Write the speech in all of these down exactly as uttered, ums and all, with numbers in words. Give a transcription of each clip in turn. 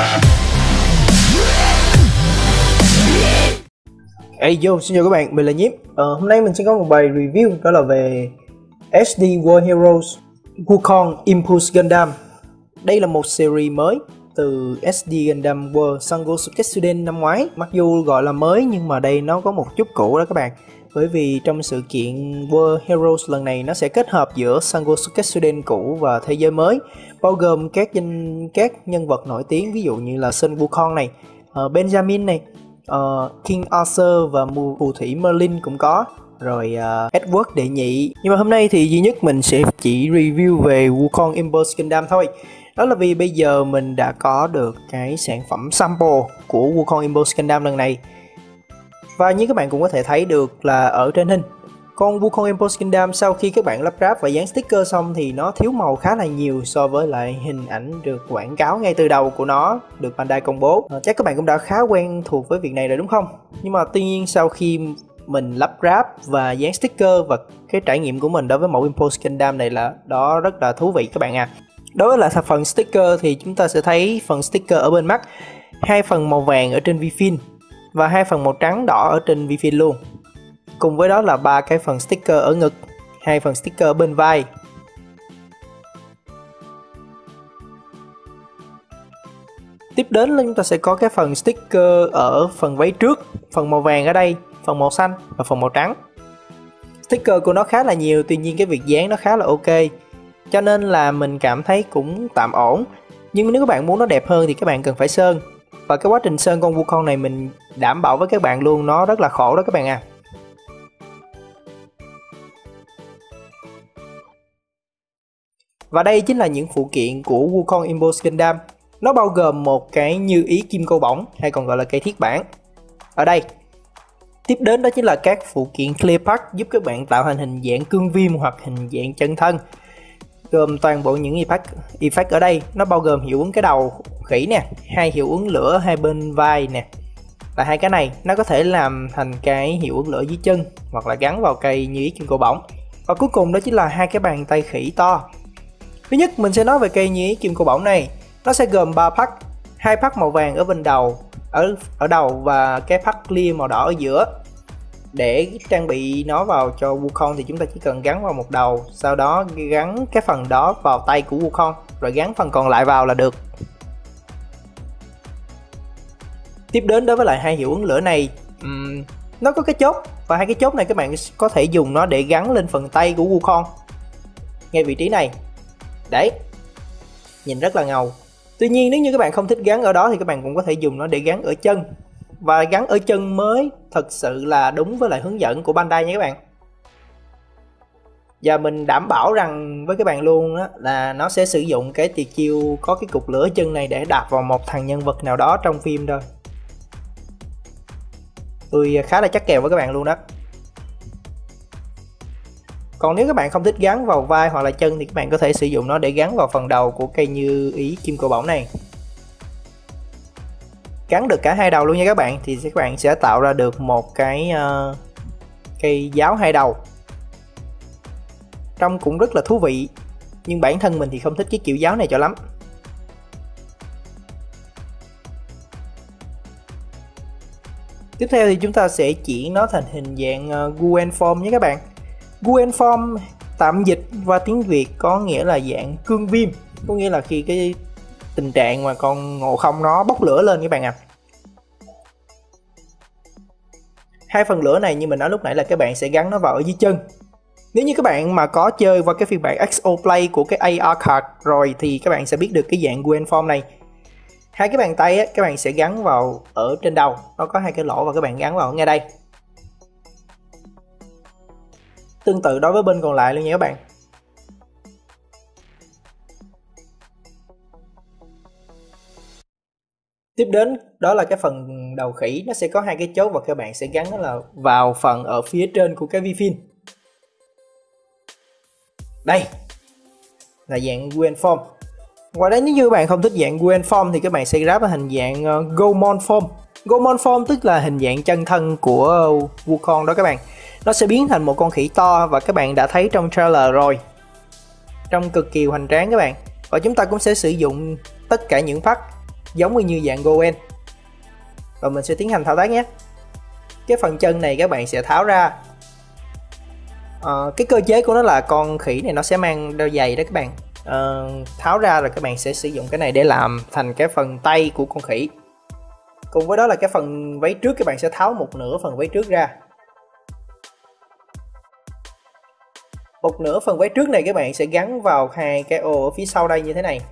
Hey yo, xin chào các bạn, mình là Nhiếp. Ờ, hôm nay mình sẽ có một bài review đó là về ét đê World Heroes Wukong Impulse Gundam. Đây là một series mới từ ét đê Gundam World Sango Suketsuden năm ngoái. Mặc dù gọi là mới nhưng mà đây nó có một chút cũ đó các bạn. Bởi vì trong sự kiện World Heroes lần này nó sẽ kết hợp giữa Sango Suketsuden cũ và thế giới mới, bao gồm các nhân, các nhân vật nổi tiếng, ví dụ như là Sun Wukong này, uh, Benjamin này, uh, King Arthur và phù thủy Merlin cũng có, rồi uh, Edward đệ nhị. Nhưng mà hôm nay thì duy nhất mình sẽ chỉ review về Wukong Impulse Gundam thôi. Đó là vì bây giờ mình đã có được cái sản phẩm sample của Wukong Impulse Gundam lần này. Và như các bạn cũng có thể thấy được là ở trên hình, con Wukong Impulse Gundam sau khi các bạn lắp ráp và dán sticker xong thì nó thiếu màu khá là nhiều so với lại hình ảnh được quảng cáo ngay từ đầu của nó được Bandai công bố. À, chắc các bạn cũng đã khá quen thuộc với việc này rồi đúng không? Nhưng mà tuy nhiên sau khi mình lắp ráp và dán sticker và cái trải nghiệm của mình đối với mẫu Impulse Gundam này là đó rất là thú vị các bạn à. Đối với lại phần sticker thì chúng ta sẽ thấy phần sticker ở bên mắt, hai phần màu vàng ở trên vi-fin và hai phần màu trắng đỏ ở trên vi-fin luôn. Cùng với đó là ba cái phần sticker ở ngực, hai phần sticker ở bên vai. Tiếp đến là chúng ta sẽ có cái phần sticker ở phần váy trước, phần màu vàng ở đây, phần màu xanh và phần màu trắng. Sticker của nó khá là nhiều, tuy nhiên cái việc dán nó khá là ok, cho nên là mình cảm thấy cũng tạm ổn. Nhưng nếu các bạn muốn nó đẹp hơn thì các bạn cần phải sơn. Và cái quá trình sơn con Wukong này mình đảm bảo với các bạn luôn, nó rất là khổ đó các bạn à. Và đây chính là những phụ kiện của Wukong Impulse Gundam. Nó bao gồm một cái như ý kim cô bổng, hay còn gọi là cây thiết bản ở đây. Tiếp đến đó chính là các phụ kiện Clear Part giúp các bạn tạo thành hình dạng cương viêm hoặc hình dạng chân thân. Gồm toàn bộ những effect, effect ở đây. Nó bao gồm hiệu ứng cái đầu khỉ nè, hai hiệu ứng lửa hai bên vai nè. Và hai cái này nó có thể làm thành cái hiệu ứng lửa dưới chân hoặc là gắn vào cây như ý kim cô bổng. Và cuối cùng đó chính là hai cái bàn tay khỉ to. Thứ nhất mình sẽ nói về cây như ý kim cô bổng này. Nó sẽ gồm ba part, hai part màu vàng ở bên đầu, ở ở đầu và cái part clear màu đỏ ở giữa. Để trang bị nó vào cho Wukong thì chúng ta chỉ cần gắn vào một đầu, sau đó gắn cái phần đó vào tay của Wukong, rồi gắn phần còn lại vào là được. Tiếp đến đối với lại hai hiệu ứng lửa này, um, nó có cái chốt, và hai cái chốt này các bạn có thể dùng nó để gắn lên phần tay của Wukong, ngay vị trí này. Đấy, nhìn rất là ngầu. Tuy nhiên nếu như các bạn không thích gắn ở đó thì các bạn cũng có thể dùng nó để gắn ở chân. Và gắn ở chân mới thật sự là đúng với lại hướng dẫn của Bandai nha các bạn. Và mình đảm bảo rằng với các bạn luôn đó, là nó sẽ sử dụng cái tuyệt chiêu có cái cục lửa chân này để đạp vào một thằng nhân vật nào đó trong phim thôi. Tôi khá là chắc kèo với các bạn luôn đó. Còn nếu các bạn không thích gắn vào vai hoặc là chân thì các bạn có thể sử dụng nó để gắn vào phần đầu của cây như ý kim cô bổng này. Gắn được cả hai đầu luôn nha các bạn, thì các bạn sẽ tạo ra được một cái uh, cây giáo hai đầu. Trông cũng rất là thú vị, nhưng bản thân mình thì không thích cái kiểu giáo này cho lắm. Tiếp theo thì chúng ta sẽ chuyển nó thành hình dạng uh, Guen Form nhé các bạn. Guen Form tạm dịch và tiếng Việt có nghĩa là dạng cương viêm, có nghĩa là khi cái tình trạng mà con Ngộ Không nó bốc lửa lên các bạn ạ. À. Hai phần lửa này như mình nói lúc nãy là các bạn sẽ gắn nó vào ở dưới chân. Nếu như các bạn mà có chơi qua cái phiên bản ích ô Play của cái a rờ card rồi thì các bạn sẽ biết được cái dạng Guen Form này. Hai cái bàn tay á, các bạn sẽ gắn vào ở trên đầu, nó có hai cái lỗ và các bạn gắn vào ngay đây. Tương tự đối với bên còn lại luôn nha các bạn. Tiếp đến đó là cái phần đầu khỉ, nó sẽ có hai cái chốt và các bạn sẽ gắn nó là vào phần ở phía trên của cái vi-fin. Đây là dạng Guen Form. Ngoài đấy nếu như các bạn không thích dạng Guen Form thì các bạn sẽ ráp vào hình dạng uh, Gomon Form. Gomon Form tức là hình dạng chân thân của uh, Wukong đó các bạn. Nó sẽ biến thành một con khỉ to và các bạn đã thấy trong trailer rồi. Trông cực kỳ hoành tráng các bạn. Và chúng ta cũng sẽ sử dụng tất cả những phát giống như dạng Goen. Và mình sẽ tiến hành thao tác nhé. Cái phần chân này các bạn sẽ tháo ra. à, Cái cơ chế của nó là con khỉ này nó sẽ mang đôi giày đó các bạn. à, Tháo ra rồi các bạn sẽ sử dụng cái này để làm thành cái phần tay của con khỉ. Cùng với đó là cái phần váy trước, các bạn sẽ tháo một nửa phần váy trước ra. Một nửa phần váy trước này các bạn sẽ gắn vào hai cái ô ở phía sau đây như thế này.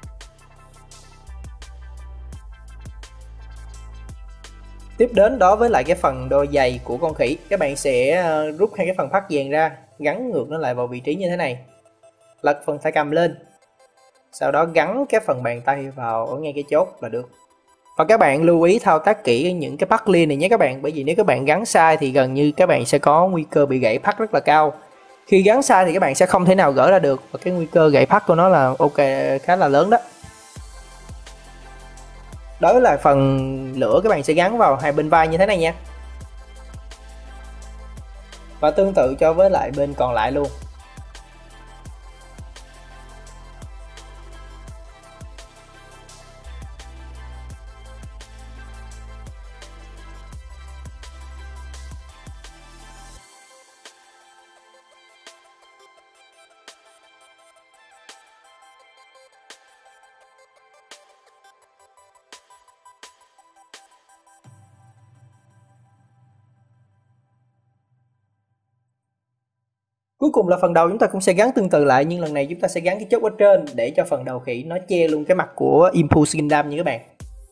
Tiếp đến đó với lại cái phần đôi giày của con khỉ, các bạn sẽ rút hai cái phần phát dàn ra, gắn ngược nó lại vào vị trí như thế này. Lật phần tay cầm lên. Sau đó gắn cái phần bàn tay vào ở ngay cái chốt là được. Và các bạn lưu ý thao tác kỹ những cái bắt liên này nhé các bạn. Bởi vì nếu các bạn gắn sai thì gần như các bạn sẽ có nguy cơ bị gãy pắt rất là cao. Khi gắn sai thì các bạn sẽ không thể nào gỡ ra được. Và cái nguy cơ gãy pắt của nó là ok khá là lớn đó. Đó là phần lửa các bạn sẽ gắn vào hai bên vai như thế này nha. Và tương tự cho với lại bên còn lại luôn. Cuối cùng là phần đầu chúng ta cũng sẽ gắn tương tự lại, nhưng lần này chúng ta sẽ gắn cái chốt ở trên để cho phần đầu khỉ nó che luôn cái mặt của Impulse Gundam như các bạn.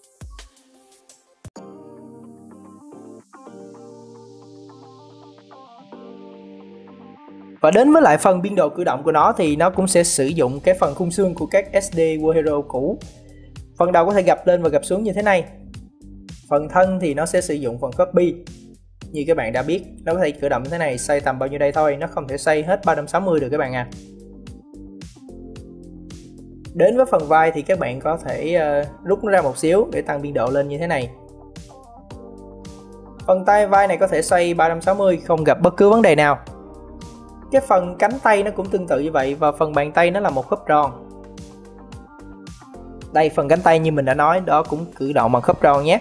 Và đến với lại phần biên độ cử động của nó thì nó cũng sẽ sử dụng cái phần khung xương của các ét đê War Hero cũ. Phần đầu có thể gập lên và gập xuống như thế này. Phần thân thì nó sẽ sử dụng phần khớp bi. Như các bạn đã biết, nó có thể cử động như thế này, xoay tầm bao nhiêu đây thôi, nó không thể xoay hết ba trăm sáu mươi được các bạn à. Đến với phần vai thì các bạn có thể uh, rút nó ra một xíu để tăng biên độ lên như thế này. Phần tay vai này có thể xoay ba trăm sáu mươi, không gặp bất cứ vấn đề nào. Cái phần cánh tay nó cũng tương tự như vậy, và phần bàn tay nó là một khớp tròn. Đây, phần cánh tay như mình đã nói, đó cũng cử động bằng khớp tròn nhé.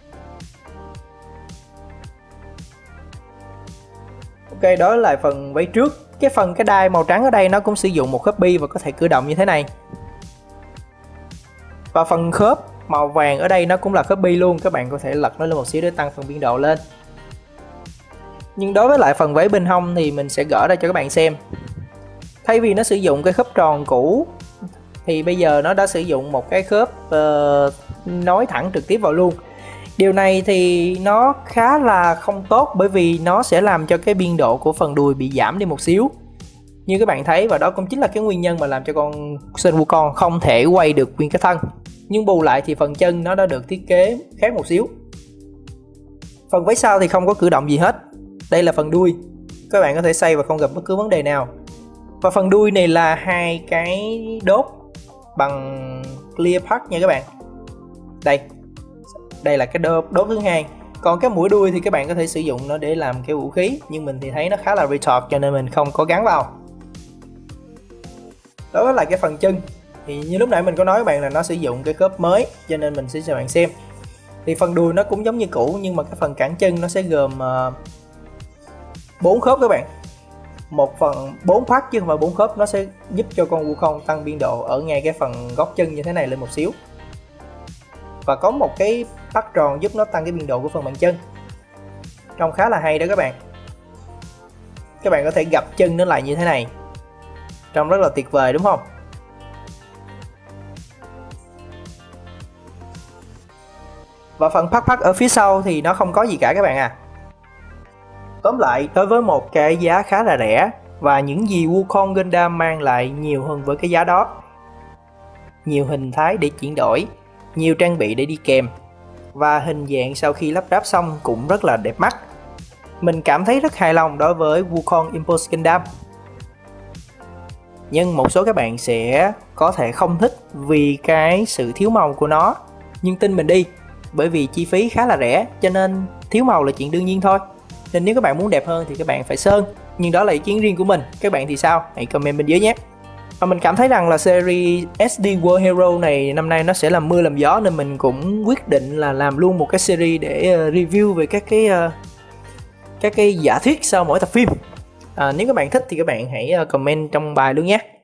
Ok, đó là phần váy trước. Cái phần cái đai màu trắng ở đây nó cũng sử dụng một khớp bi và có thể cử động như thế này. Và phần khớp màu vàng ở đây nó cũng là khớp bi luôn, các bạn có thể lật nó lên một xíu để tăng phần biên độ lên. Nhưng đối với lại phần váy bên hông thì mình sẽ gỡ ra cho các bạn xem. Thay vì nó sử dụng cái khớp tròn cũ thì bây giờ nó đã sử dụng một cái khớp uh, nối thẳng trực tiếp vào luôn. Điều này thì nó khá là không tốt, bởi vì nó sẽ làm cho cái biên độ của phần đùi bị giảm đi một xíu. Như các bạn thấy, và đó cũng chính là cái nguyên nhân mà làm cho con Son Wukong không thể quay được nguyên cái thân. Nhưng bù lại thì phần chân nó đã được thiết kế khác một xíu. Phần váy sau thì không có cử động gì hết. Đây là phần đuôi, các bạn có thể xoay và không gặp bất cứ vấn đề nào. Và phần đuôi này là hai cái đốt bằng clear part nha các bạn. Đây, đây là cái đốt, đốt thứ hai. Còn cái mũi đuôi thì các bạn có thể sử dụng nó để làm cái vũ khí, nhưng mình thì thấy nó khá là retard cho nên mình không có gắn vào. Đối với lại cái phần chân thì như lúc nãy mình có nói các bạn là nó sử dụng cái khớp mới, cho nên mình sẽ cho bạn xem. Thì phần đuôi nó cũng giống như cũ, nhưng mà cái phần cản chân nó sẽ gồm bốn uh, khớp các bạn. Một phần bốn phát chứ không phải bốn khớp, nó sẽ giúp cho con Wukong tăng biên độ ở ngay cái phần gót chân như thế này lên một xíu. Và có một cái phát tròn giúp nó tăng cái biên độ của phần bàn chân. Trông khá là hay đó các bạn. Các bạn có thể gập chân nó lại như thế này. Trông rất là tuyệt vời đúng không? Và phần phát phát ở phía sau thì nó không có gì cả các bạn à. Tóm lại, đối với một cái giá khá là rẻ và những gì Wukong Gundam mang lại nhiều hơn với cái giá đó. Nhiều hình thái để chuyển đổi, nhiều trang bị để đi kèm, và hình dạng sau khi lắp ráp xong cũng rất là đẹp mắt. Mình cảm thấy rất hài lòng đối với Wukong Impulse Gundam. Nhưng một số các bạn sẽ có thể không thích vì cái sự thiếu màu của nó. Nhưng tin mình đi, bởi vì chi phí khá là rẻ cho nên thiếu màu là chuyện đương nhiên thôi. Nên nếu các bạn muốn đẹp hơn thì các bạn phải sơn. Nhưng đó là ý kiến riêng của mình. Các bạn thì sao? Hãy comment bên dưới nhé. Và mình cảm thấy rằng là series ét đê World Hero này năm nay nó sẽ làm mưa làm gió, nên mình cũng quyết định là làm luôn một cái series để uh, review về các cái uh, các cái giả thuyết sau mỗi tập phim. À, nếu các bạn thích thì các bạn hãy uh, comment trong bài luôn nhé.